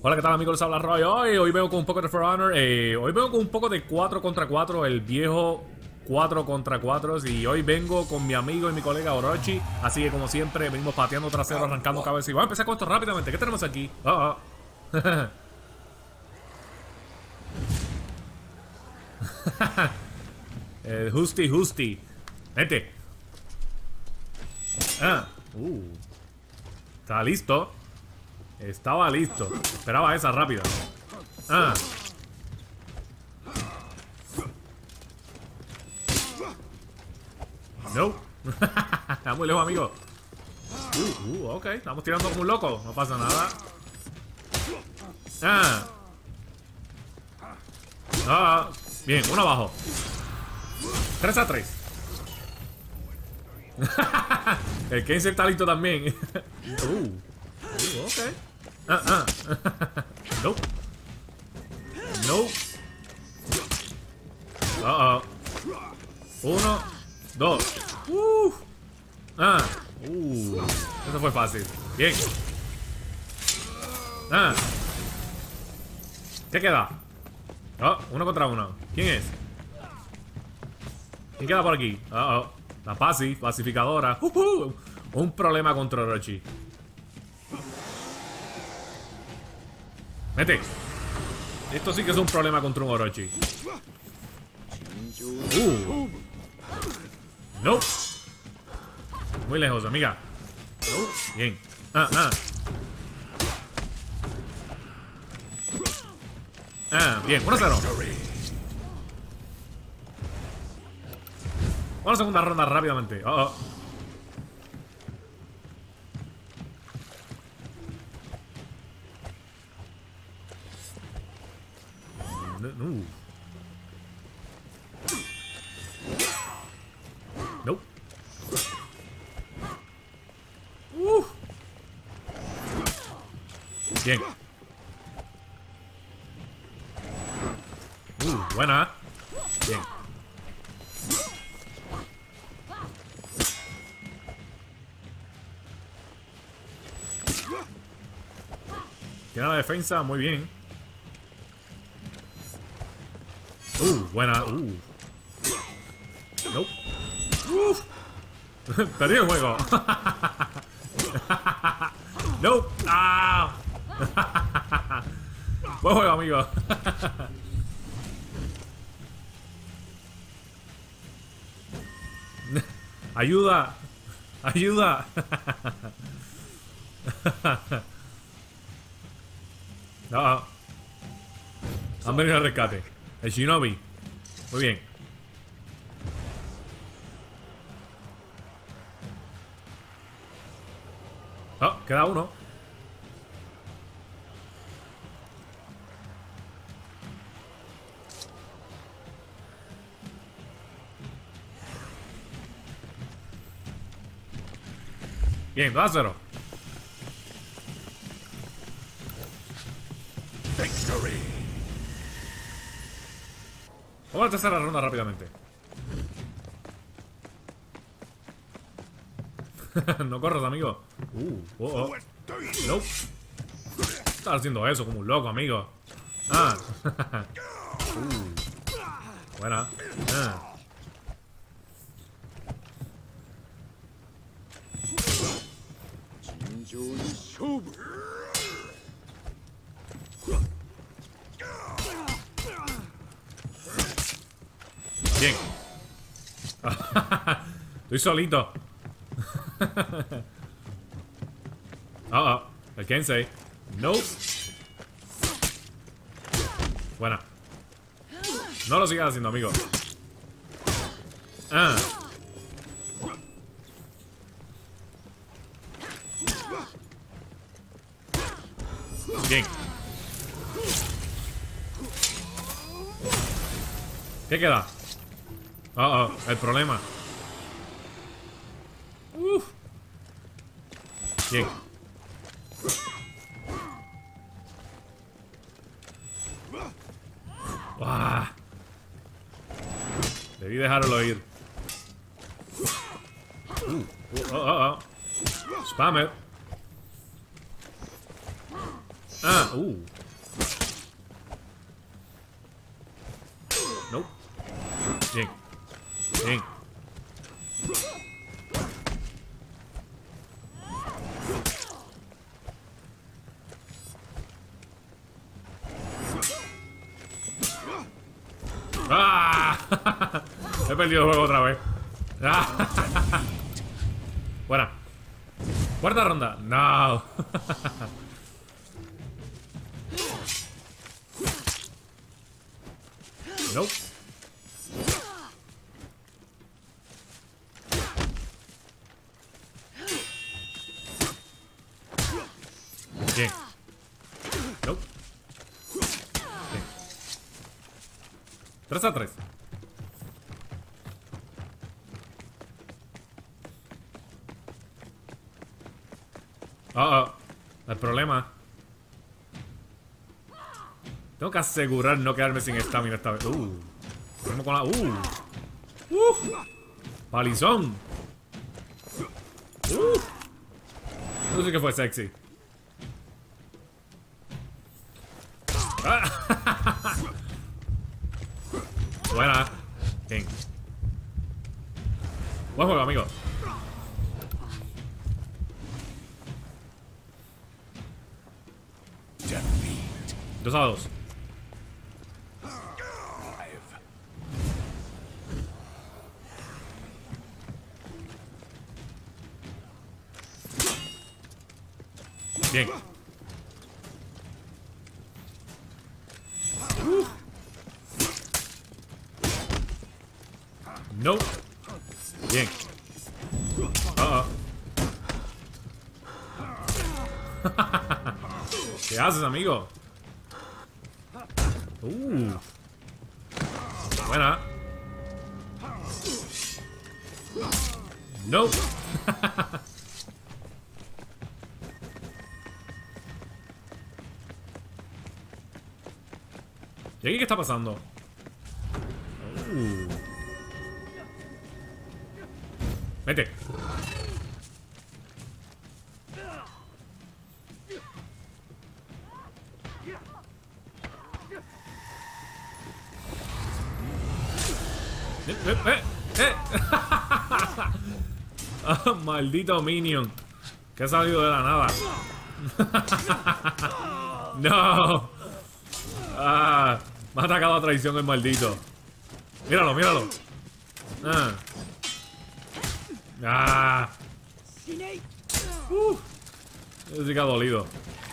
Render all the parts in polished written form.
Hola, ¿qué tal amigos? Les habla Roy. Hoy vengo con un poco de For Honor. Hoy vengo con un poco de 4 contra 4, el viejo 4 contra 4. Y hoy vengo con mi amigo y mi colega Orochi. Así que como siempre, venimos pateando trasero, arrancando cabeza. Y voy a empezar con esto rápidamente. ¿Qué tenemos aquí? Justi. Vente. Está listo. Estaba listo. Esperaba esa rápida. No. Está muy lejos, amigo. Ok. Estamos tirando como un loco. No pasa nada. Bien, uno abajo. 3-3. El Kenzie está listo también. Ok. Nope. No. 1, 2. Eso fue fácil. Bien. ¿Qué queda? Uno contra uno. ¿Quién es? ¿Quién queda por aquí? La pacificadora. Un problema contra Orochi. Mete. Esto sí que es un problema contra un Orochi. No. Muy lejos, amiga. Bien. Bien, 1-0. Una segunda ronda rápidamente. No. Bien. Buena. Bien. Tiene la defensa, muy bien. Buena. Nope. Perdí el juego. Nope. Buen juego, amigo. Ayuda. Han venido al rescate. El Shinobi. Muy bien. Queda uno. Bien, 2-0. Vamos a la tercera ronda rápidamente. No corras, amigo. Nope. Estás haciendo eso como un loco, amigo. Buena. Bien. Estoy solito. El Kensei. Nope. Buena. No lo sigas haciendo, amigo. Bien. ¿Qué queda? El problema. Bien. Debí dejarlo ir. Spammer. Ah, No. Bien. Bien. ¡Ah! He perdido el juego otra vez. ¡Ah! Buena. Cuarta ronda. No. Nope. Bien. Nope. Bien. 3-3. El problema. Tengo que asegurar no quedarme sin estamina esta vez. Vamos con la. Palizón. Eso sí que fue sexy. Buena. Bien. Buen juego, amigo. 2-2. Bien. No. Bien. ¿Qué haces, amigo? Buena. No. ¿Y aquí qué está pasando? Vete. Maldito minion que ha salido de la nada. No. Me ha atacado a traición el maldito. Míralo, míralo. Eso sí que ha dolido.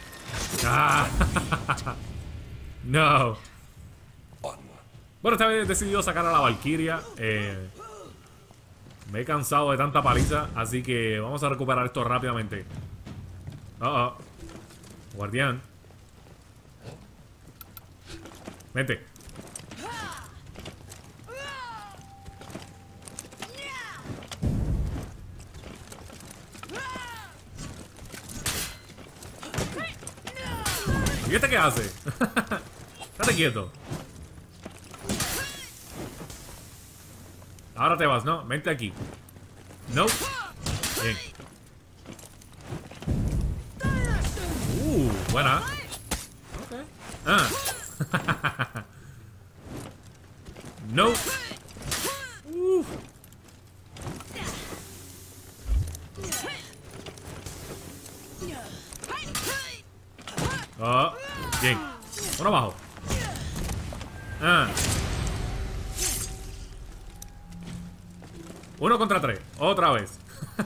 No. Bueno, esta vez he decidido sacar a la Valkyria. Me he cansado de tanta paliza, así que vamos a recuperar esto rápidamente. Guardián. Vente. ¿Y este qué hace? Estate quieto. Ahora te vas, ¿no? Vente aquí. No. Bien. Buena. No. Bien. Uno abajo. Uno contra 3. Otra vez.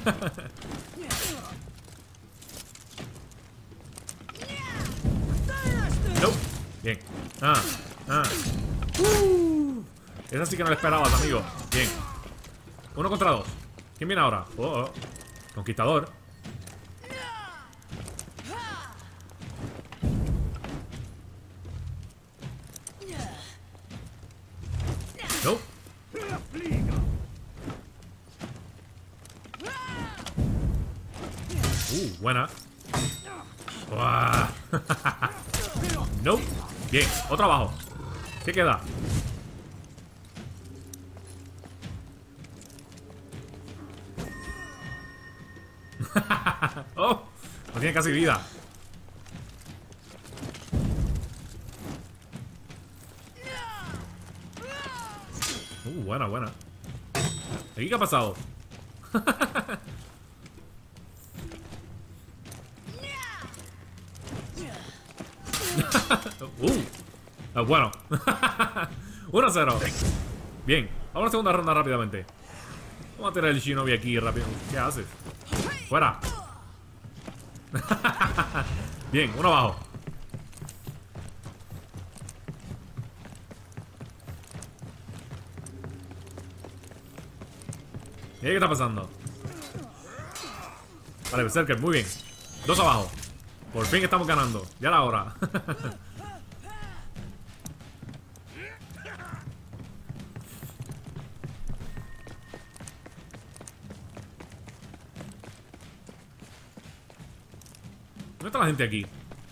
No. Bien. Esa sí que no la esperabas, amigo. Bien. 1 contra 2. ¿Quién viene ahora? Conquistador. No. Buena. No. Bien. Otro abajo. ¿Qué queda? No tiene casi vida. Buena, buena. ¿Aquí qué ha pasado? Bueno. 1-0. Bien. Vamos a la segunda ronda rápidamente. Vamos a tirar el Shinobi aquí rápido. ¿Qué haces? Fuera. Bien, uno abajo. ¿Y qué está pasando? Vale, Berserker, muy bien. 2 abajo. Por fin estamos ganando. Ya era hora. ¿Dónde está la gente aquí?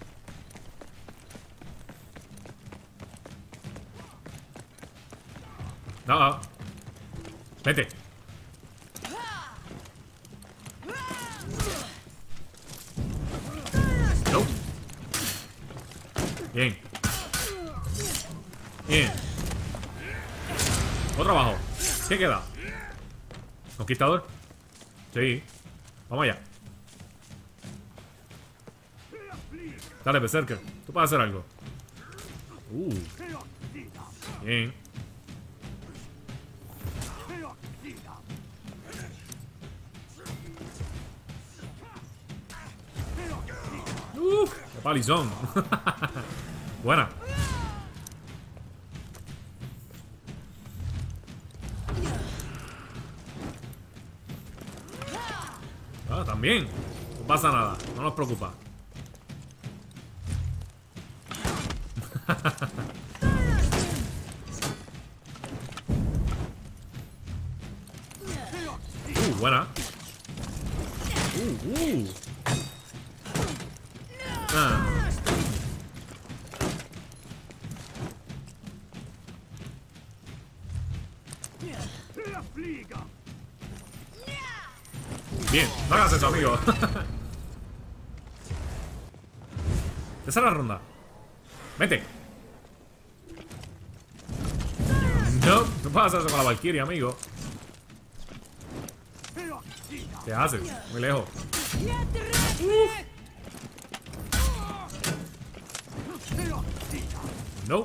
No. Vete. No. Bien. Bien. Otro abajo. ¿Qué queda? ¿Conquistador? Sí. Vamos allá. Dale, Berserker. Tú puedes hacer algo. Bien. ¡Qué palizón! Buena. Ah, también. No pasa nada. No nos preocupa. Buena. Ah. Bien, no hagas eso, amigo. Esa es la ronda. Vete. No, no puedes hacer eso con la Valkyria, amigo. ¿Qué haces? Muy lejos. No.